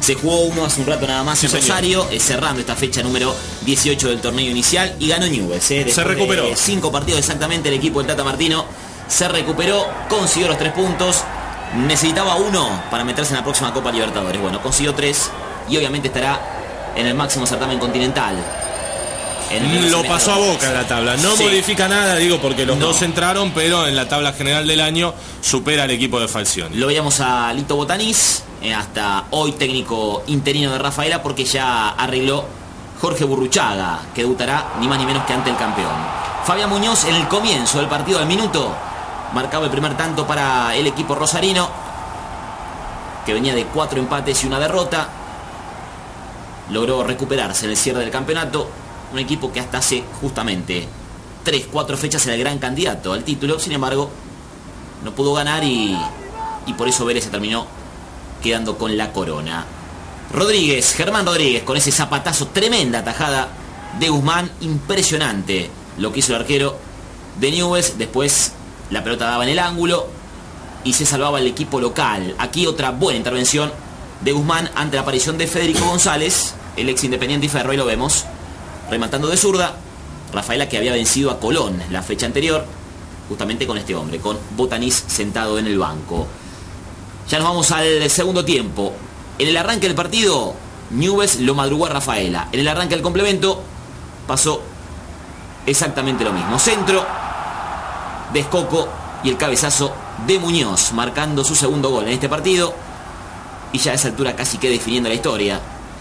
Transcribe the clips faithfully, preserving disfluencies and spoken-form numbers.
Se jugó uno hace un rato nada más Sí, en señor. Rosario, eh, cerrando esta fecha número dieciocho del torneo inicial, y ganó Newell's. Eh, Se recuperó. De cinco partidos exactamente, el equipo del Tata Martino se recuperó, consiguió los tres puntos. Necesitaba uno para meterse en la próxima Copa Libertadores. Bueno, consiguió tres y obviamente estará en el máximo certamen continental. En el Lo pasó a Boca en la tabla. No Sí. modifica nada, digo, porque los No. dos entraron, pero en la tabla general del año supera al equipo de Falcioni. Lo veíamos a Lito Botanís, eh, hasta hoy técnico interino de Rafaela, porque ya arregló Jorge Burruchaga, que debutará ni más ni menos que ante el campeón. Fabián Muñoz en el comienzo del partido, al minuto, marcaba el primer tanto para el equipo rosarino, que venía de cuatro empates y una derrota. Logró recuperarse en el cierre del campeonato. Un equipo que hasta hace justamente tres, cuatro fechas era el gran candidato al título. Sin embargo, no pudo ganar y, y por eso Vélez se terminó quedando con la corona. Rodríguez, Germán Rodríguez, con ese zapatazo, tremenda tajada de Guzmán, impresionante lo que hizo el arquero de Newell's. Después la pelota daba en el ángulo y se salvaba el equipo local. Aquí otra buena intervención de Guzmán ante la aparición de Federico González, el ex Independiente y Ferro, y lo vemos rematando de zurda. Rafaela, que había vencido a Colón la fecha anterior, justamente con este hombre, con Botanís sentado en el banco. Ya nos vamos al segundo tiempo. En el arranque del partido, Newell's lo madrugó a Rafaela. En el arranque del complemento pasó exactamente lo mismo. Centro de Escoco y el cabezazo de Muñoz, marcando su segundo gol en este partido. Y ya a esa altura casi que definiendo la historia.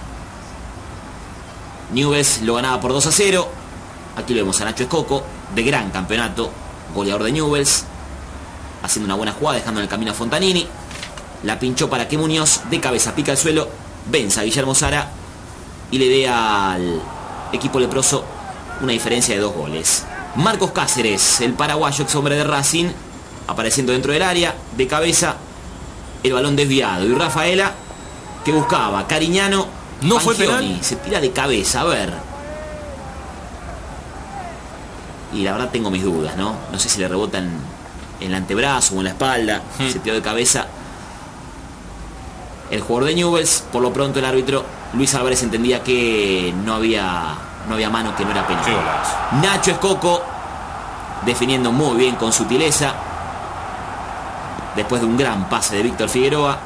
Newell's lo ganaba por dos a cero. Aquí lo vemos a Nacho Escoco, de gran campeonato, goleador de Newell's, haciendo una buena jugada, dejando en el camino a Fontanini. La pinchó para que Muñoz, de cabeza, pica al suelo, vence a Guillermo Sara y le dé al equipo leproso una diferencia de dos goles. Marcos Cáceres, el paraguayo, ex hombre de Racing, apareciendo dentro del área, de cabeza, el balón desviado. Y Rafaela, que buscaba Cariñano. ¿No fue Pangioni penal? se tira de cabeza, a ver. Y la verdad tengo mis dudas, ¿no? No sé si le rebotan en el antebrazo o en la espalda. Hmm. Se tiró de cabeza el jugador de Newell's. Por lo pronto el árbitro Luis Álvarez entendía que no había, no había mano, que no era penal. Qué golazo. Nacho Escoco definiendo muy bien con sutileza, después de un gran pase de Víctor Figueroa,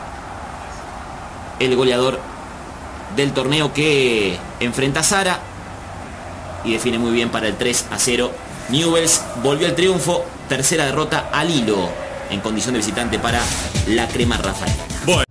el goleador del torneo, que enfrenta a Sara y define muy bien para el tres a cero. Newell's volvió al triunfo, tercera derrota al hilo en condición de visitante para la crema Rafaela. Bueno.